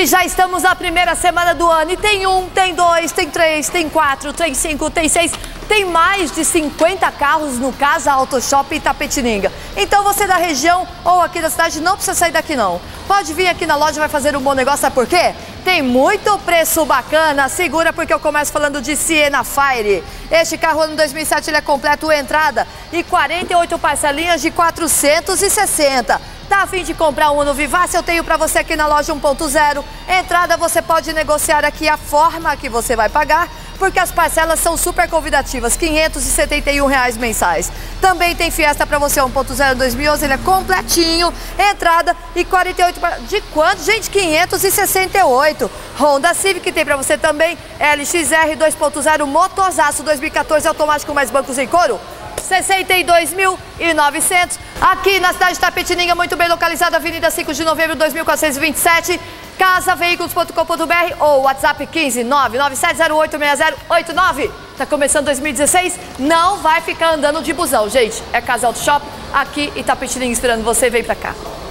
E já estamos na primeira semana do ano e tem 1, tem 2, tem 3, tem 4, tem 5, tem 6, tem mais de 50 carros no Casa Auto Shopping Itapetininga. Então você da região ou aqui da cidade não precisa sair daqui não. Pode vir aqui na loja, vai fazer um bom negócio, sabe por quê? Tem muito preço bacana, segura porque eu começo falando de Siena Fire. Este carro ano 2007 ele é completo entrada e 48 parcelinhas de 460. Tá a fim de comprar um Uno Vivace? Eu tenho para você aqui na loja 1.0. Entrada você pode negociar aqui a forma que você vai pagar, porque as parcelas são super convidativas, R$ 571 mensais. Também tem Fiesta para você 1.0 2011, ele é completinho, entrada e 48 de quanto? Gente, 568. Honda Civic tem para você também, LXR 2.0 motorzaço 2014 automático mais bancos em couro. 62.900, aqui na cidade de Itapetininga, muito bem localizada, Avenida 5 de Novembro, 2427, casaveículos.com.br ou WhatsApp 15 997086089. Tá começando 2016, não vai ficar andando de busão, gente. É Casa Auto Shop, aqui Itapetininga esperando você, vem pra cá.